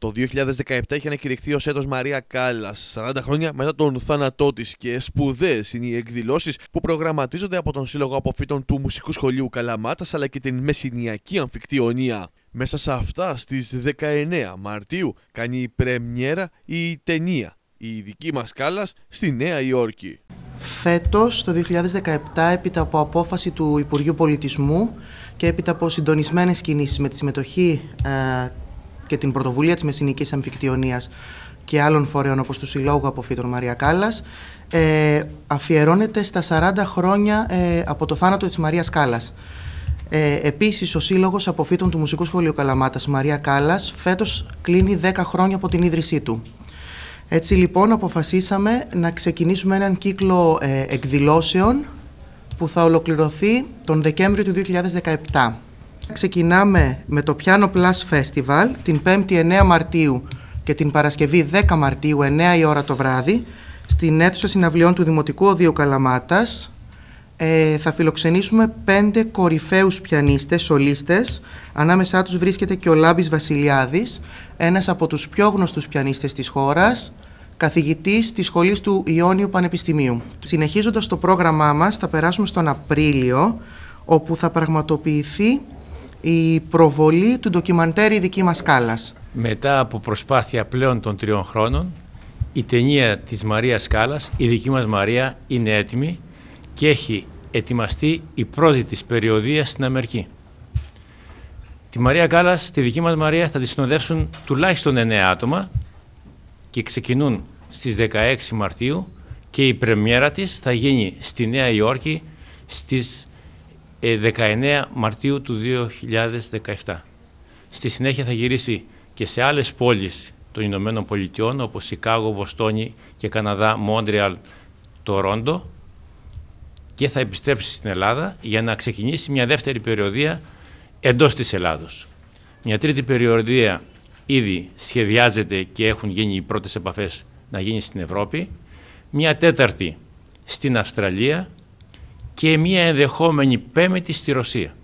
Το 2017 είχε ανακηρυχθεί ως έτος Μαρία Κάλλας, 40 χρόνια μετά τον θάνατό της, και σπουδαίες είναι οι εκδηλώσεις που προγραμματίζονται από τον Σύλλογο Αποφύτων του Μουσικού Σχολείου Καλαμάτας αλλά και την Μεσσηνιακή Αμφικτιονία. Μέσα σε αυτά, στις 19 Μαρτίου κάνει πρεμιέρα η ταινία «Η δική μας Κάλλας» στη Νέα Υόρκη. Φέτος, το 2017, έπειτα από απόφαση του Υπουργείου Πολιτισμού και έπειτα από συντονισμένες κινήσεις με τη συμμετοχή και την πρωτοβουλία της Μεσσηνικής Αμφικτιονίας και άλλων φορέων όπως του Συλλόγου Αποφύτων Μαρία Κάλλας, αφιερώνεται στα 40 χρόνια από το θάνατο της Μαρίας Κάλλας. Επίσης, ο Σύλλογος Αποφύτων του Μουσικού Σχολείου Καλαμάτας Μαρία Κάλλας φέτος κλείνει 10 χρόνια από την ίδρυσή του. Έτσι λοιπόν αποφασίσαμε να ξεκινήσουμε έναν κύκλο εκδηλώσεων που θα ολοκληρωθεί τον Δεκέμβριο του 2017. Ξεκινάμε με το Piano Plus Festival την 5η 9 Μαρτίου και την Παρασκευή 10 Μαρτίου 9 η ώρα το βράδυ στην αίθουσα συναυλιών του Δημοτικού Οδείου Καλαμάτας. Θα φιλοξενήσουμε 5 κορυφαίους πιανίστες, σολίστες. Ανάμεσά τους βρίσκεται και ο Λάμπης Βασιλιάδης, ένας από τους πιο γνωστούς πιανίστες της χώρας, καθηγητής της σχολής του Ιόνιου Πανεπιστημίου. Συνεχίζοντας το πρόγραμμά μας, θα περάσουμε στον Απρίλιο, όπου θα πραγματοποιηθεί η προβολή του ντοκιμαντέρ «Η δική μας Κάλλας». Μετά από προσπάθεια πλέον των 3 χρόνων, η ταινία της Μαρίας Κάλλας, «Η δική μας Μαρία», είναι έτοιμη και έχει ετοιμαστεί η πρώτη της περιοδεία στην Αμερική. Τη Μαρία Κάλλας, τη δική μας Μαρία, θα τη συνοδεύσουν τουλάχιστον 9 άτομα και ξεκινούν στις 16 Μαρτίου και η πρεμιέρα της θα γίνει στη Νέα Υόρκη στις 19 Μαρτίου του 2017. Στη συνέχεια θα γυρίσει και σε άλλες πόλεις των Ηνωμένων Πολιτειών όπως Σικάγο, Βοστόνη και Καναδά, Μόντρεαλ, Τορόντο, και θα επιστρέψει στην Ελλάδα για να ξεκινήσει μια δεύτερη περιοδεία εντός της Ελλάδος. Μια τρίτη περιοδεία ήδη σχεδιάζεται και έχουν γίνει οι πρώτες επαφές να γίνει στην Ευρώπη, μια τέταρτη στην Αυστραλία και μια ενδεχόμενη 5η στη Ρωσία.